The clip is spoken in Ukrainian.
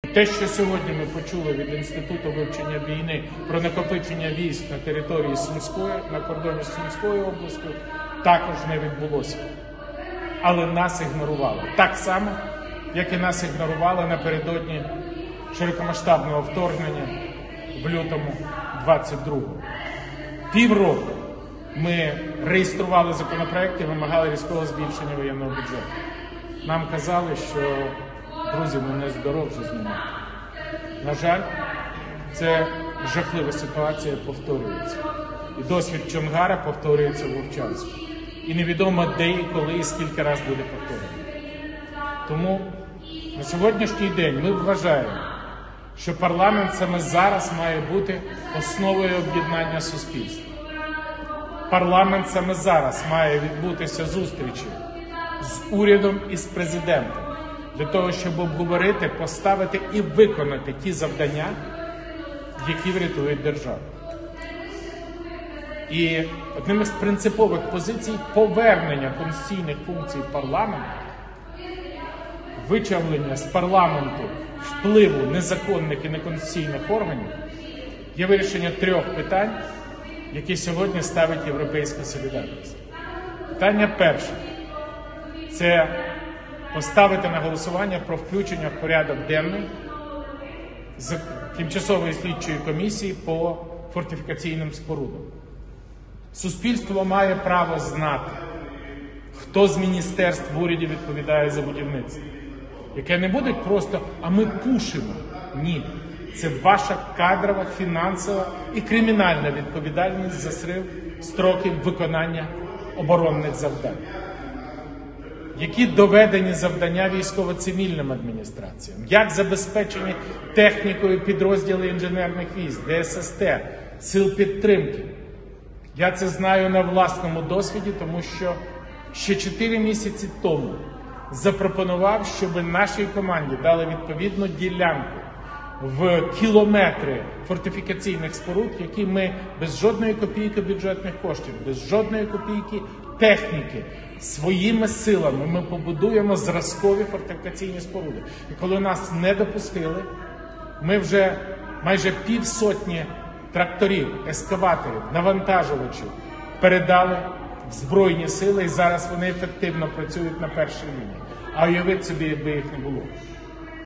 Те, що сьогодні ми почули від Інституту вивчення війни про накопичення військ на території Сумської, на кордоні з Сумською областю, також не відбулося. Але нас ігнорували. Так само, як і нас ігнорували напередодні широкомасштабного вторгнення в лютому 22-го. Півроку ми реєстрували законопроекти і вимагали різкого збільшення воєнного бюджету. Нам казали, що, друзі, не здоров же знімати. На жаль, це жахлива ситуація повторюється. І досвід Чонгара повторюється в Вовчанську. І невідомо де, і коли, і скільки раз буде повторено. Тому на сьогоднішній день ми вважаємо, що парламент саме зараз має бути основою об'єднання суспільства. Парламент саме зараз має відбутися зустрічі з урядом і з президентом для того, щоб обговорити, поставити і виконати ті завдання, які врятують державу. І одним із принципових позицій повернення конституційних функцій парламенту, вичавлення з парламенту впливу незаконних і неконституційних органів є вирішення трьох питань, які сьогодні ставить Європейська солідарність. Питання перше – це поставити на голосування про включення в порядок денний з тимчасової слідчої комісії по фортифікаційним спорудам. Суспільство має право знати, хто з міністерств в уряді відповідає за будівництво. Яке не буде просто «а ми пушимо». Ні. Це ваша кадрова, фінансова і кримінальна відповідальність за зрив строків виконання оборонних завдань. Які доведені завдання військово-цивільним адміністраціям? Як забезпечені технікою підрозділи інженерних військ, ДССТ, сил підтримки? Я це знаю на власному досвіді, тому що ще 4 місяці тому запропонував, щоб нашій команді дали відповідну ділянку в кілометри фортифікаційних споруд, які ми без жодної копійки бюджетних коштів, без жодної копійки техніки, своїми силами ми побудуємо зразкові фортифікаційні споруди. І коли нас не допустили, ми вже майже 500 тракторів, ескаваторів, навантажувачів передали в Збройні сили, і зараз вони ефективно працюють на першій лінії. А уявіть собі, якби їх не було.